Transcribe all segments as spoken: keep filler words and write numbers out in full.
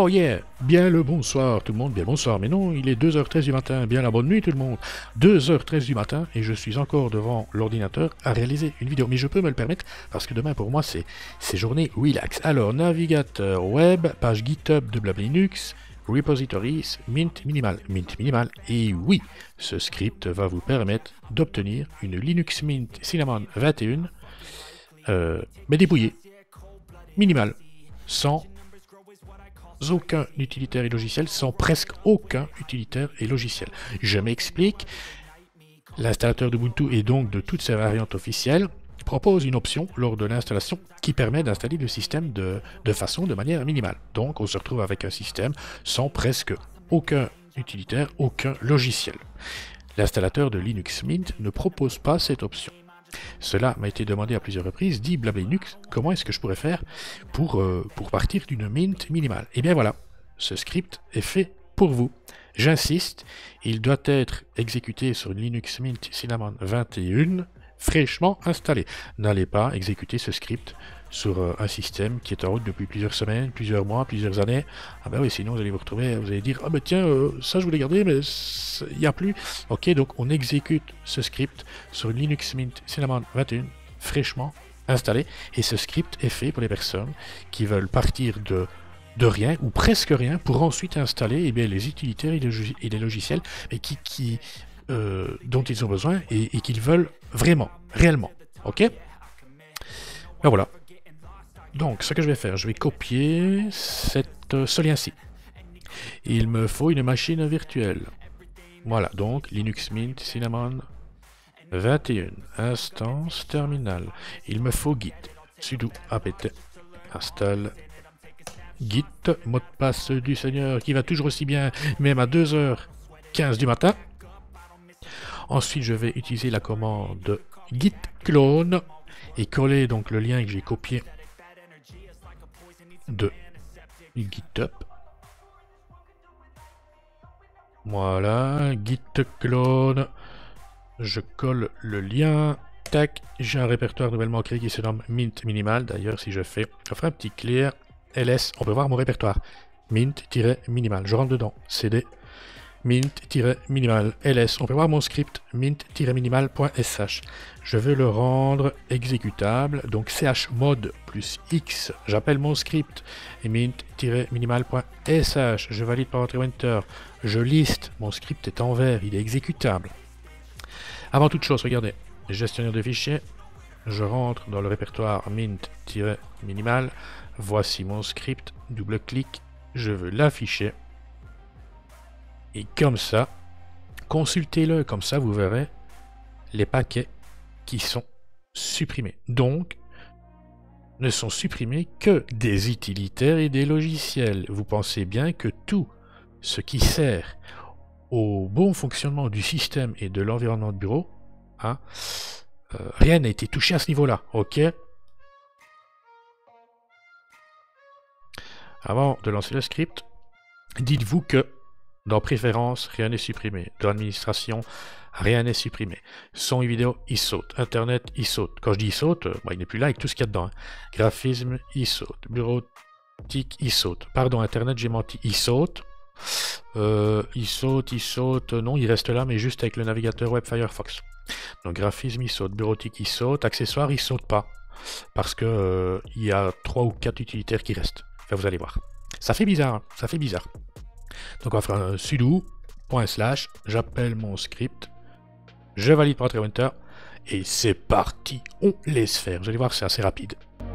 Oh yeah, bien le bonsoir tout le monde, bien le bonsoir, mais non, il est deux heures treize du matin, bien la bonne nuit tout le monde, deux heures treize du matin, et je suis encore devant l'ordinateur à réaliser une vidéo, mais je peux me le permettre, parce que demain pour moi c'est journée relax. Alors, navigateur web, page GitHub de Blabla Linux, repositories, mint minimal, mint minimal, et oui, ce script va vous permettre d'obtenir une Linux Mint Cinnamon vingt et un, euh, mais débrouillée, minimale, sans aucun utilitaire et logiciel, sans presque aucun utilitaire et logiciel. Je m'explique. L'installateur d'Ubuntu et donc de toutes ses variantes officielles propose une option lors de l'installation qui permet d'installer le système de, de façon, de manière minimale. Donc on se retrouve avec un système sans presque aucun utilitaire, aucun logiciel. L'installateur de Linux Mint ne propose pas cette option. Cela m'a été demandé à plusieurs reprises, dit Blabla Linux, comment est-ce que je pourrais faire pour, euh, pour partir d'une mint minimale? Et bien voilà, ce script est fait pour vous. J'insiste, il doit être exécuté sur une Linux Mint Cinnamon vingt et un, fraîchement installé. N'allez pas exécuter ce script sur euh, un système qui est en route depuis plusieurs semaines, plusieurs mois, plusieurs années. Ah ben oui, sinon vous allez vous retrouver, vous allez dire, ah ben tiens, euh, ça je voulais garder, mais il n'y a plus. Ok, donc on exécute ce script sur une Linux Mint Cinnamon vingt et un, fraîchement installé, et ce script est fait pour les personnes qui veulent partir de, de rien, ou presque rien, pour ensuite installer eh bien, les utilitaires et les, et les logiciels et qui, qui, euh, dont ils ont besoin et, et qu'ils veulent vraiment, réellement. Ok? Ben voilà. Donc, ce que je vais faire, je vais copier cette, euh, ce lien-ci. Il me faut une machine virtuelle. Voilà, donc Linux Mint Cinnamon vingt et un, instance terminal. Il me faut git, sudo apt install git, mot de passe du Seigneur qui va toujours aussi bien, même à deux heures quinze du matin. Ensuite, je vais utiliser la commande git clone et coller donc le lien que j'ai copié de GitHub. Voilà, git clone. Je colle le lien. Tac, j'ai un répertoire nouvellement créé qui se nomme mint minimal. D'ailleurs, si je fais, je ferai un petit clear ls, on peut voir mon répertoire. mint-minimal. Je rentre dedans. cd mint-minimal ls. On peut voir mon script mint-minimal.sh. Je veux le rendre exécutable. Donc chmod plus x. J'appelle mon script mint-minimal.sh. Je valide par entrer enter. Je liste. Mon script est en vert. Il est exécutable. Avant toute chose, regardez. Gestionnaire de fichiers. Je rentre dans le répertoire mint-minimal. Voici mon script. Double-clic. Je veux l'afficher. Et comme ça, consultez-le, comme ça vous verrez les paquets qui sont supprimés. Donc, ne sont supprimés que des utilitaires et des logiciels. Vous pensez bien que tout ce qui sert au bon fonctionnement du système et de l'environnement de bureau, hein, euh, rien n'a été touché à ce niveau-là, ok? Avant de lancer le script, dites-vous que dans Préférences, rien n'est supprimé. Dans Administration, rien n'est supprimé. Son et vidéo, il saute. Internet, il saute. Quand je dis il saute, bah, il n'est plus là avec tout ce qu'il y a dedans. Hein. Graphisme, il saute. Bureautique, il saute. Pardon, Internet, j'ai menti. Il saute. Euh, il saute, il saute. Non, il reste là, mais juste avec le navigateur web Firefox. Donc graphisme, il saute. Bureautique, il saute. Accessoires, il saute pas. Parce que euh, il y a trois ou quatre utilitaires qui restent. Enfin, vous allez voir. Ça fait bizarre. Hein. Ça fait bizarre. Donc on va faire un sudo, point slash, j'appelle mon script, je valide par entrer enter, et c'est parti, on laisse faire. Vous allez voir, c'est assez rapide.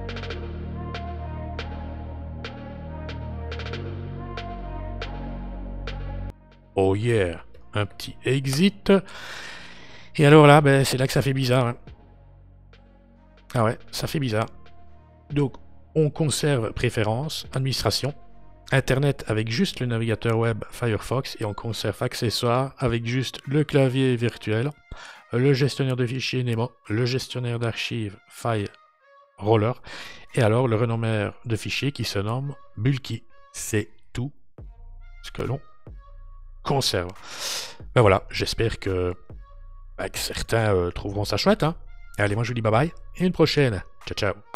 Oh yeah, un petit exit. Et alors là, ben, c'est là que ça fait bizarre. Hein. Ah ouais, ça fait bizarre. Donc, on conserve préférences, administration, Internet avec juste le navigateur web Firefox et on conserve accessoires avec juste le clavier virtuel, le gestionnaire de fichiers Nemo, le gestionnaire d'archives FileRoller et alors le renommeur de fichiers qui se nomme Bulky. C'est tout ce que l'on conserve. Ben voilà, j'espère que, ben, que certains euh, trouveront ça chouette. Hein. Allez, moi je vous dis bye bye et une prochaine. Ciao ciao.